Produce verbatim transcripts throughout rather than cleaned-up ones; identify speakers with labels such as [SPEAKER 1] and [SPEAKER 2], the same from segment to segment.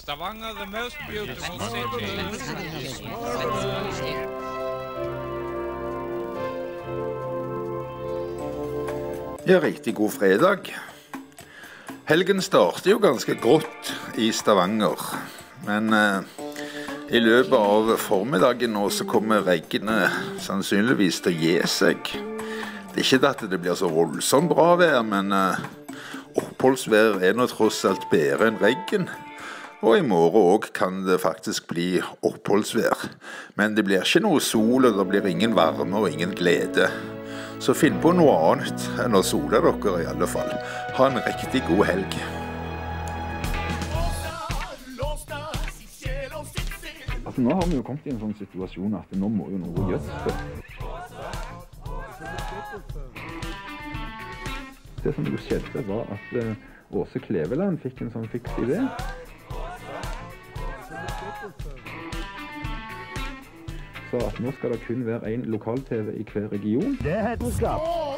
[SPEAKER 1] Stavanger, the most beautiful city.
[SPEAKER 2] Ja, riktig god fredag. Helgen starter jo ganske grått i Stavanger, men eh, i løpet av formiddagen nå så kommer regnene sannsynligvis til å gi seg. Det er ikke at det blir så voldsomt bra vær, men eh, oppholdsvær er nå tross alt bedre enn regn. Og i morgen også kan det faktisk bli oppholdsvær. Men det blir ikke noe sol, og det blir ingen varme og ingen glede. Så finn på noe annet enn å sole dere i alle fall. Ha en riktig god helg.
[SPEAKER 3] Altså, nå har vi jo kommet i en sånn situasjon at nå må jo noe gjøres det. Det som jo skjedde var at uh, Åse Kleveland fikk en sånn fiks idé. Så at nå skal det kun være en lokal-TV i hver region.
[SPEAKER 4] Det er hetenskap.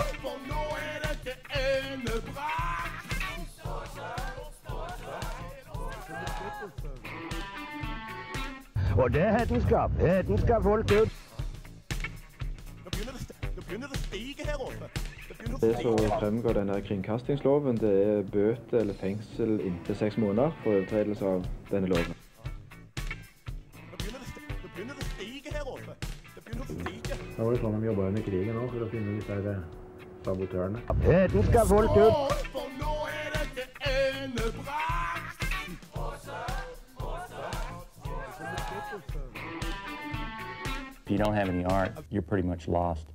[SPEAKER 4] Og det er hetenskap. Hetenskap folk ut.
[SPEAKER 5] Nå begynner det å stige her oppe.
[SPEAKER 3] Det som fremgår denne kringkastingsloven, det er bøte eller fengsel inntil seks måneder for overtredelse av denne loven.
[SPEAKER 6] Da var det sånn de jobbet under krigen også, for å finne disse her sabotørene.
[SPEAKER 4] Hetenskap folk ut.
[SPEAKER 5] For nå er dette enebrakt.
[SPEAKER 7] If you don't have any art, you're pretty much lost.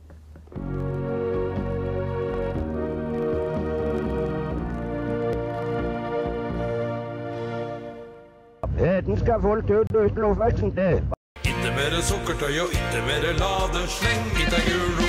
[SPEAKER 4] Hetenskap folk ut uten oppveksten det.
[SPEAKER 1] Ikke mere sukkertøy og ikke mere ladesleng. Ikke gul